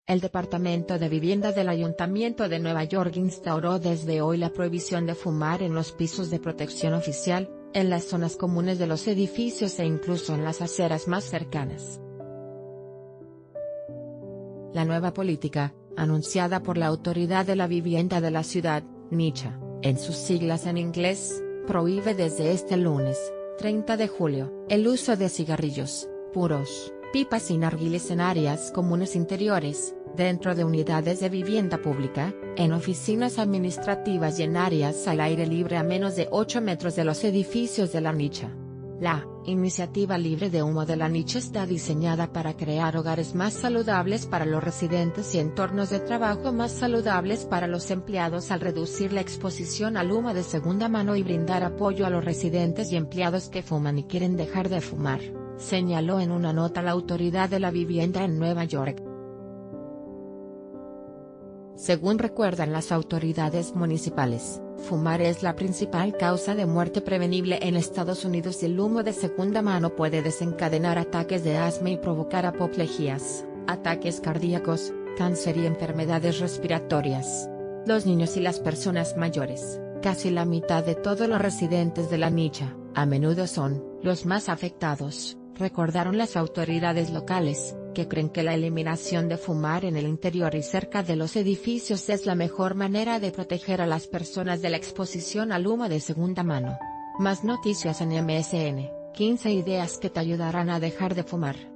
El Departamento de Vivienda del Ayuntamiento de Nueva York instauró desde hoy la prohibición de fumar en los pisos de protección oficial, en las zonas comunes de los edificios e incluso en las aceras más cercanas. La nueva política, anunciada por la Autoridad de la Vivienda de la ciudad, NYCHA, en sus siglas en inglés, prohíbe desde este lunes, 30 de julio, el uso de cigarrillos, puros, pipas y narguiles en áreas comunes interiores, dentro de unidades de vivienda pública, en oficinas administrativas y en áreas al aire libre a menos de 8 metros de los edificios de la NYCHA. La iniciativa libre de humo de la NYCHA está diseñada para crear hogares más saludables para los residentes y entornos de trabajo más saludables para los empleados al reducir la exposición al humo de segunda mano y brindar apoyo a los residentes y empleados que fuman y quieren dejar de fumar, señaló en una nota la Autoridad de la Vivienda en Nueva York. Según recuerdan las autoridades municipales, fumar es la principal causa de muerte prevenible en Estados Unidos y el humo de segunda mano puede desencadenar ataques de asma y provocar apoplejías, ataques cardíacos, cáncer y enfermedades respiratorias. Los niños y las personas mayores, casi la mitad de todos los residentes de la NYCHA, a menudo son los más afectados, recordaron las autoridades locales, que creen que la eliminación de fumar en el interior y cerca de los edificios es la mejor manera de proteger a las personas de la exposición al humo de segunda mano. Más noticias en MSN, 15 ideas que te ayudarán a dejar de fumar.